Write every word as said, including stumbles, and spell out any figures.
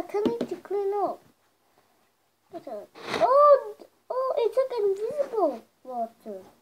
can need to clean up. Oh, oh, it's like invisible water.